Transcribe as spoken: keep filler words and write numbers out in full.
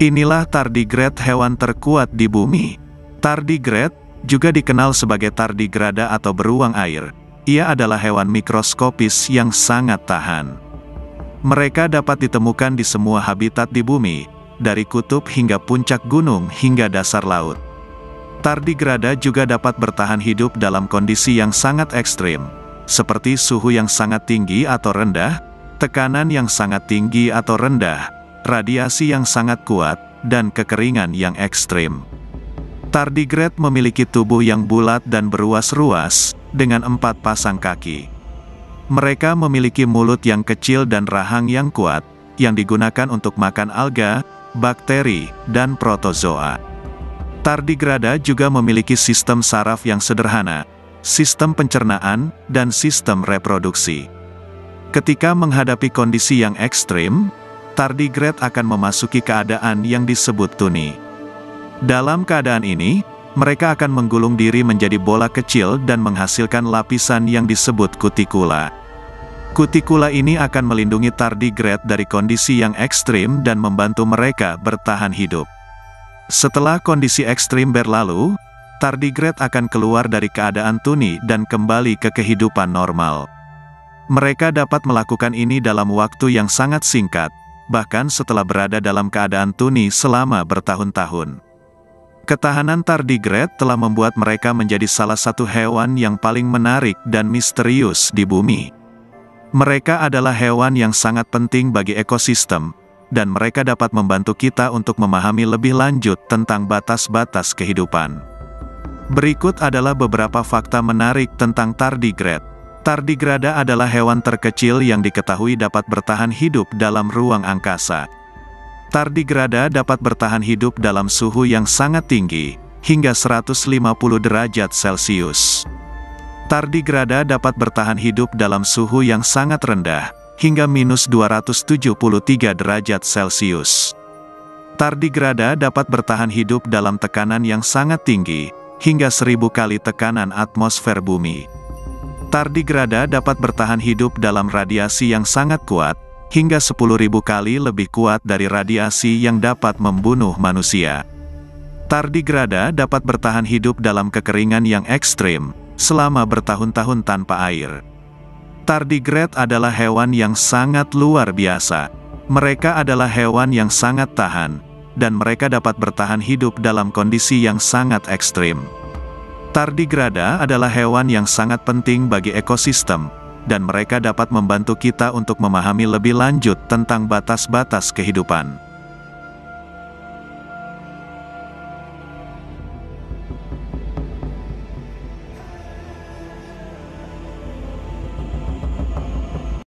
Inilah tardigrade, hewan terkuat di bumi. Tardigrade juga dikenal sebagai tardigrada atau beruang air. Ia adalah hewan mikroskopis yang sangat tahan. Mereka dapat ditemukan di semua habitat di bumi, dari kutub hingga puncak gunung hingga dasar laut. Tardigrada juga dapat bertahan hidup dalam kondisi yang sangat ekstrim, seperti suhu yang sangat tinggi atau rendah, tekanan yang sangat tinggi atau rendah, radiasi yang sangat kuat, dan kekeringan yang ekstrim. Tardigrade memiliki tubuh yang bulat dan beruas-ruas, dengan empat pasang kaki. Mereka memiliki mulut yang kecil dan rahang yang kuat, yang digunakan untuk makan alga, bakteri, dan protozoa. Tardigrada juga memiliki sistem saraf yang sederhana, sistem pencernaan, dan sistem reproduksi. Ketika menghadapi kondisi yang ekstrim, tardigrade akan memasuki keadaan yang disebut tuni. Dalam keadaan ini, mereka akan menggulung diri menjadi bola kecil dan menghasilkan lapisan yang disebut kutikula. Kutikula ini akan melindungi tardigrade dari kondisi yang ekstrim dan membantu mereka bertahan hidup. Setelah kondisi ekstrim berlalu, tardigrade akan keluar dari keadaan tuni dan kembali ke kehidupan normal. Mereka dapat melakukan ini dalam waktu yang sangat singkat, bahkan setelah berada dalam keadaan tuni selama bertahun-tahun. Ketahanan tardigrade telah membuat mereka menjadi salah satu hewan yang paling menarik dan misterius di bumi. Mereka adalah hewan yang sangat penting bagi ekosistem, dan mereka dapat membantu kita untuk memahami lebih lanjut tentang batas-batas kehidupan. Berikut adalah beberapa fakta menarik tentang tardigrade. Tardigrada adalah hewan terkecil yang diketahui dapat bertahan hidup dalam ruang angkasa. Tardigrada dapat bertahan hidup dalam suhu yang sangat tinggi, hingga seratus lima puluh derajat Celcius. Tardigrada dapat bertahan hidup dalam suhu yang sangat rendah, hingga minus dua ratus tujuh puluh tiga derajat Celcius. Tardigrada dapat bertahan hidup dalam tekanan yang sangat tinggi, hingga seribu kali tekanan atmosfer bumi. Tardigrada dapat bertahan hidup dalam radiasi yang sangat kuat, hingga sepuluh ribu kali lebih kuat dari radiasi yang dapat membunuh manusia. Tardigrada dapat bertahan hidup dalam kekeringan yang ekstrim, selama bertahun-tahun tanpa air. Tardigrade adalah hewan yang sangat luar biasa. Mereka adalah hewan yang sangat tahan, dan mereka dapat bertahan hidup dalam kondisi yang sangat ekstrim. Tardigrada adalah hewan yang sangat penting bagi ekosistem, dan mereka dapat membantu kita untuk memahami lebih lanjut tentang batas-batas kehidupan.